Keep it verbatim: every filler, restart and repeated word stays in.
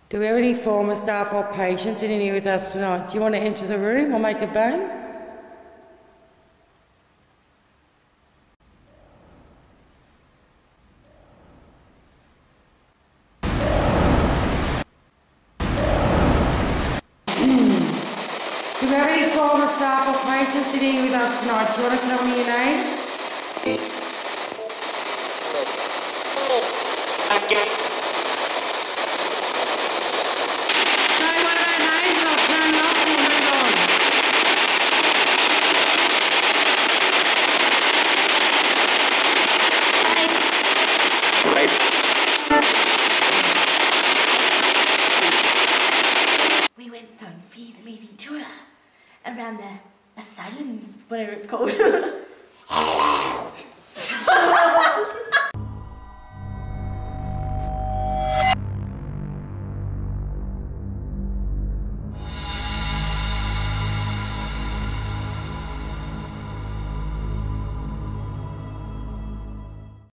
Do we have any former staff or patients in here with us tonight? Do you want to enter the room or make a bang? Do we have any former staff or patients in here with us tonight? Do you want to tell me your name? Say one of their names and I'll turn it off and we'll move on. We went on Fee's amazing tour around the asylums, whatever it's called.